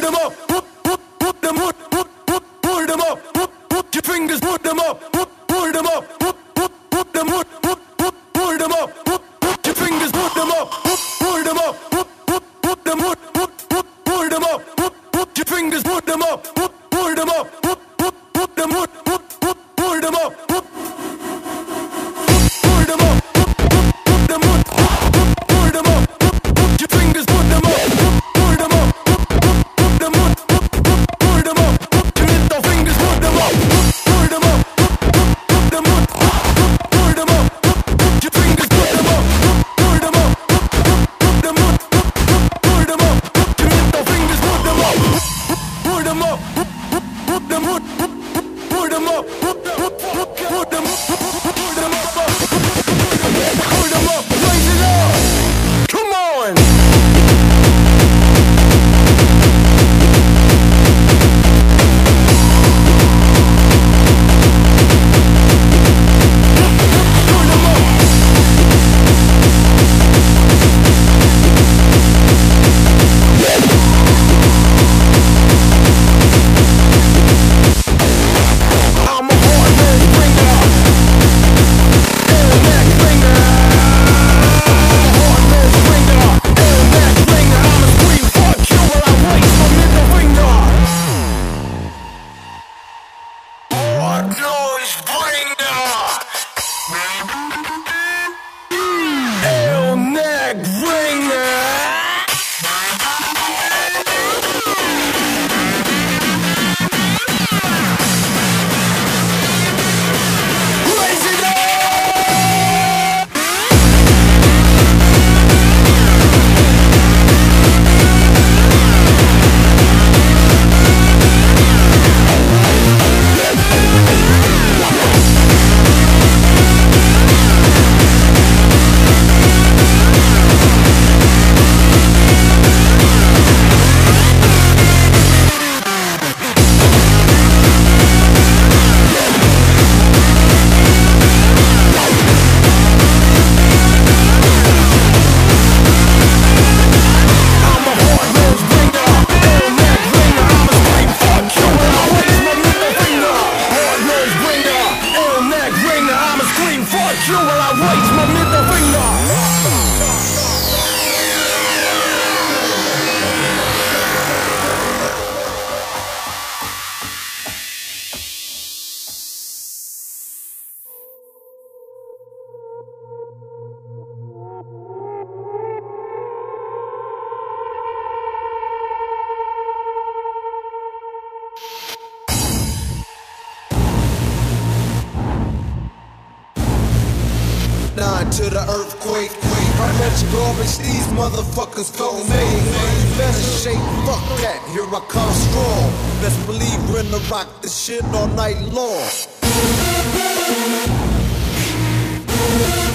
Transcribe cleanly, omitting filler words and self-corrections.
them up, put them up, pull them up, put your fingers, put them up, pull them up, put them up, pull them up, put your fingers, put them up, pull them up, put them up, pull them up, put your fingers, put them up, pull them up, put them up, pull them up, pull them up, put them up, pull them up, put your fingers, put them up, pull them up, put them up, pull them up, put your little fingers, put them up, pull them up, put them up, pull them up, put your fingers, put them up, pull them up, put them up, pull them up, put your little fingers, put them up, pull them up, put them up, pull them up, put them up, pull them up, raise it up, come on. To the earthquake, how much garbage these motherfuckers gon' make? Better shake, fuck that, here I come strong. Best believe we're gonna rock the shit all night long.